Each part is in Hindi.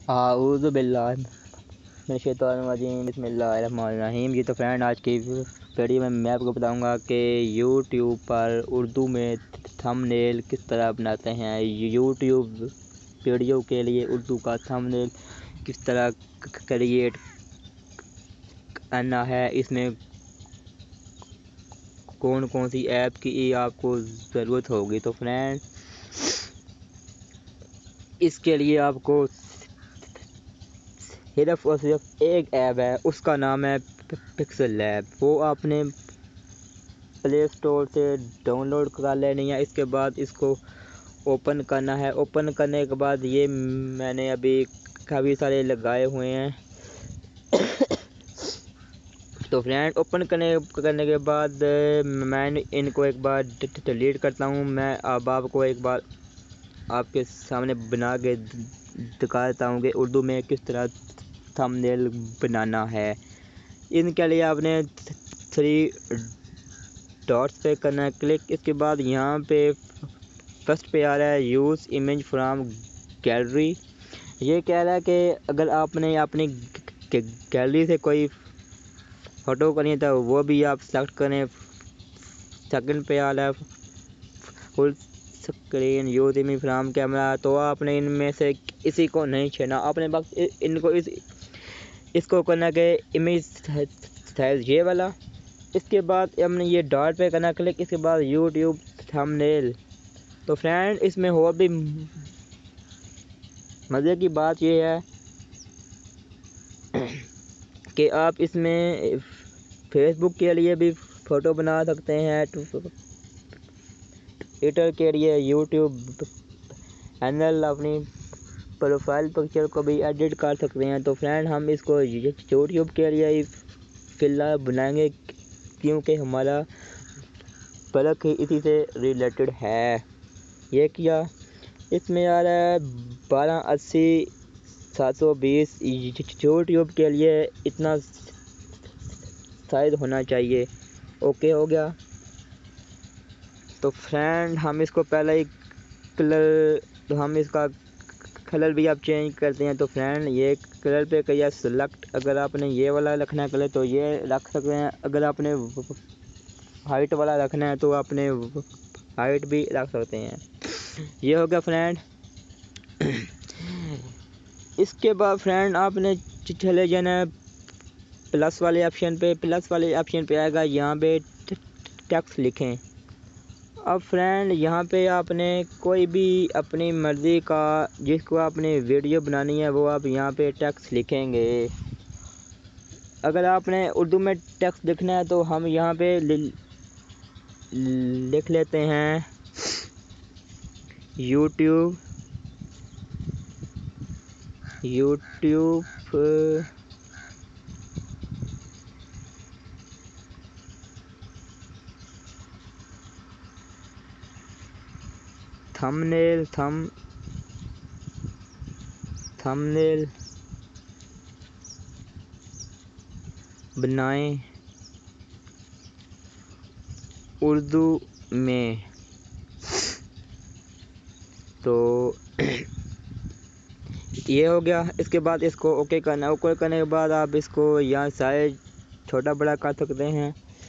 आऊज़ु बिल्लाहि मिनश शैतानिर रजीम बिस्मिल्लाहिर्रहमानिर्रहीम। जी तो फ्रेंड, आज की वीडियो में मैं आपको बताऊंगा कि यूट्यूब पर उर्दू में थंबनेल किस तरह बनाते हैं। यूट्यूब वीडियो के लिए उर्दू का थंबनेल किस तरह क्रिएट करना है, इसमें कौन कौन सी ऐप की आपको ज़रूरत होगी। तो फ्रेंड, इसके लिए आपको सिर्फ और सिर्फ एक ऐप है, उसका नाम है पिक्सल लैब। वो आपने प्ले स्टोर से डाउनलोड कर लेनी है। इसके बाद इसको ओपन करना है। ओपन करने के बाद ये मैंने अभी काफ़ी सारे लगाए हुए हैं। तो फ्रेंड, ओपन करने के बाद मैं इनको एक बार डिलीट करता हूँ। मैं अब आपको एक बार आपके सामने बना के दिखा देता हूँ कि उर्दू में किस तरह थंबनेल बनाना है। इनके लिए आपने 3 डॉट्स पे करना है क्लिक। इसके बाद यहाँ पे फर्स्ट पे आ रहा है यूज़ इमेज फ्रॉम गैलरी। ये कह रहा है कि अगर आपने अपनी गैलरी से कोई फ़ोटो करनी है तो वो भी आप सेलेक्ट करें। सेकंड पे आ रहा है full screen use image from camera. तो आपने इनमें से किसी को नहीं छेड़ना, आपने बस इनको इसको करना कि इमेज साइज ये वाला। इसके बाद हमने ये डॉट पे करना क्लिक। इसके बाद यूट्यूब थंबनेल। तो फ्रेंड, इसमें और भी मज़े की बात ये है कि आप इसमें फेसबुक के लिए भी फ़ोटो बना सकते हैं, ट्विटर के लिए, यूट्यूब चैनल, अपनी प्रोफाइल पिक्चर को भी एडिट कर सकते हैं। तो फ्रेंड, हम इसको यूट्यूब के लिए ही फ़िलहाल बनाएंगे क्योंकि हमारा वर्क ही इसी से रिलेटेड है। ये किया, इसमें आ रहा है 1280/720। यूट्यूब के लिए इतना साइज होना चाहिए। ओके हो गया। तो फ्रेंड, हम इसको पहले ही हम इसका कलर भी आप चेंज करते हैं। तो फ्रेंड, ये कलर पे किया सेलेक्ट। अगर आपने ये वाला रखना है कलर तो ये रख सकते हैं। अगर आपने हाइट वाला रखना है तो आपने हाइट भी रख सकते हैं। ये हो गया फ्रेंड। इसके बाद फ्रेंड, आपने चले जाना है प्लस वाले ऑप्शन पे। प्लस वाले ऑप्शन पे आएगा, यहाँ पे टेक्स्ट लिखें। अब फ्रेंड, यहाँ पे आपने कोई भी अपनी मर्ज़ी का जिसको आपने वीडियो बनानी है वो आप यहाँ पे टेक्स्ट लिखेंगे। अगर आपने उर्दू में टेक्स्ट लिखना है तो हम यहाँ पे लिख लेते हैं यूट्यूब थंबनेल बनाएं उर्दू में। तो ये हो गया। इसके बाद इसको ओके करना। ओके करने के बाद आप इसको यहाँ साइज छोटा बड़ा कर सकते हैं।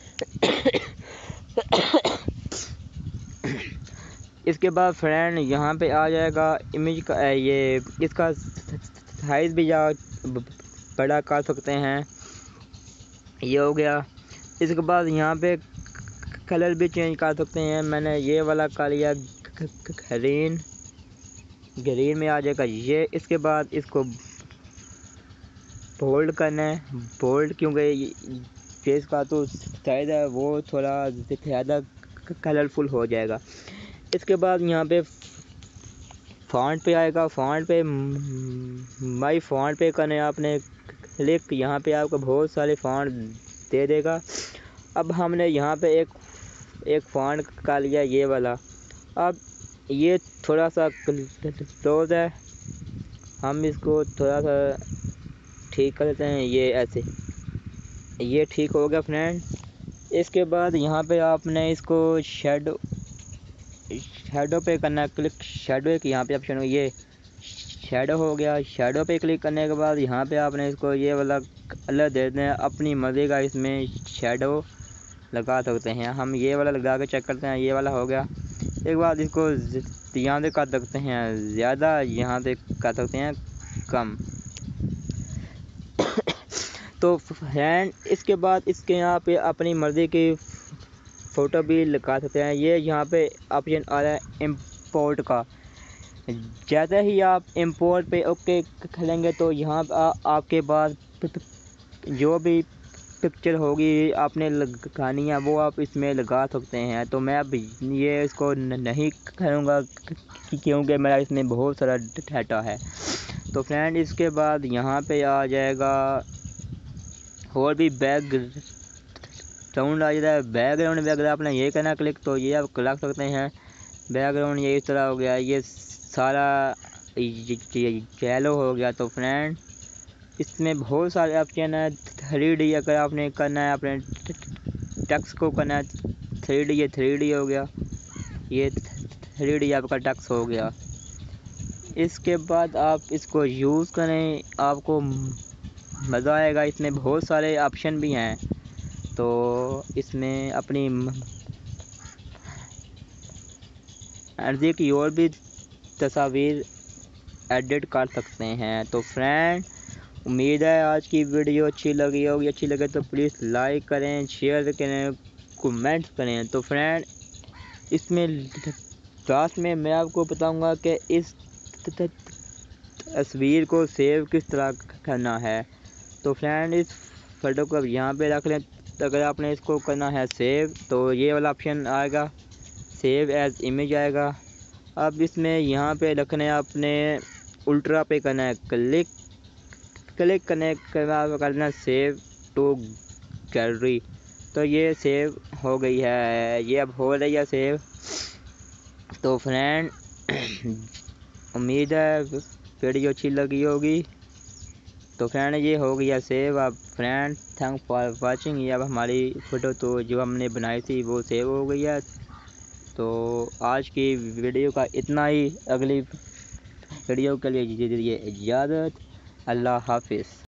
इसके बाद फ्रेंड, यहाँ पे आ जाएगा इमेज का ये इसका साइज भी या बड़ा कर सकते हैं। ये हो गया। इसके बाद यहाँ पे कलर भी चेंज कर सकते हैं। मैंने ये वाला कर लिया ग्रीन में आ जाएगा ये। इसके बाद इसको बोल्ड करना है। बोल्ड क्योंकि फेस का तो साइज है वो थोड़ा ज़्यादा कलरफुल हो जाएगा। इसके बाद यहाँ पे फ़ॉन्ट पे आएगा। फ़ॉन्ट पे माई फ़ॉन्ट पे करने आपने क्लिक। यहाँ पे आपको बहुत सारे फ़ॉन्ट दे देगा। अब हमने यहाँ पे एक फ़ॉन्ट का लिया ये वाला। अब ये थोड़ा सा क्लोज है, हम इसको थोड़ा सा ठीक कर देते हैं। ये ऐसे, ये ठीक हो गया फ्रेंड। इसके बाद यहाँ पे आपने इसको शैडो पे करना है क्लिक। शैडो एक यहाँ पे ऑप्शन हो, ये शैडो हो गया। शैडो पे क्लिक करने के बाद यहाँ पे आपने इसको ये वाला कलर दे दें, अपनी मर्ज़ी का इसमें शैडो लगा सकते हैं। हम ये वाला लगा के चेक करते हैं। ये वाला हो गया। एक बार इसको यहाँ से कर सकते हैं ज़्यादा, यहाँ से कर सकते हैं कम। तो फ्रेंड इसके बाद इसके यहाँ पे अपनी मर्ज़ी की फ़ोटो भी लगा सकते हैं। ये यहाँ पे ऑप्शन आ रहा है इंपोर्ट का। जैसे ही आप इंपोर्ट पे ओके करेंगे तो यहाँ आपके पास जो भी पिक्चर होगी आपने लगानी है वो आप इसमें लगा सकते हैं। तो मैं अब ये इसको नहीं करूँगा क्योंकि मेरा इसमें बहुत सारा डाटा है। तो फ्रेंड इसके बाद यहाँ पे आ जाएगा और भी बैकग्राउंड आ जाता है। बैकग्राउंड में अगर आपने ये करना क्लिक तो ये आप लगा सकते हैं। बैकग्राउंड ये इस तरह हो गया, ये सारा येलो हो गया। तो फ्रेंड इसमें बहुत सारे ऑप्शन है। 3D अगर आपने करना है, अपने टेक्स्ट को करना है 3D, ये 3D हो गया। ये 3D आपका टेक्स्ट हो गया। इसके बाद आप इसको यूज़ करें, आपको मज़ा आएगा। इसमें बहुत सारे ऑप्शन भी हैं। तो इसमें अपनी मर्ज़ी की और भी तस्वीर एडिट कर सकते हैं। तो फ्रेंड उम्मीद है आज की वीडियो अच्छी लगी होगी। अच्छी लगे तो प्लीज़ लाइक करें, शेयर करें, कमेंट करें। तो फ्रेंड इसमें लास्ट में मैं आपको बताऊंगा कि इस तस्वीर को सेव किस तरह करना है। तो फ्रेंड इस फ़ोटो को यहाँ पे रख लें। तो अगर आपने इसको करना है सेव तो ये वाला ऑप्शन आएगा, सेव एज इमेज आएगा। अब इसमें यहाँ पे रखने अपने उल्ट्रा पे करना है क्लिक करने के बाद करना सेव टू गैलरी। तो ये सेव हो गई है, ये अब हो रही है सेव। तो फ्रेंड उम्मीद है वीडियो अच्छी लगी होगी। तो फ्रेंड ये हो गया सेव। अब फ्रेंड थैंक फॉर वाचिंग। ये अब हमारी फ़ोटो तो जो हमने बनाई थी वो सेव हो गई है। तो आज की वीडियो का इतना ही। अगली वीडियो के लिए दीजिए इजाज़त। अल्लाह हाफिज़।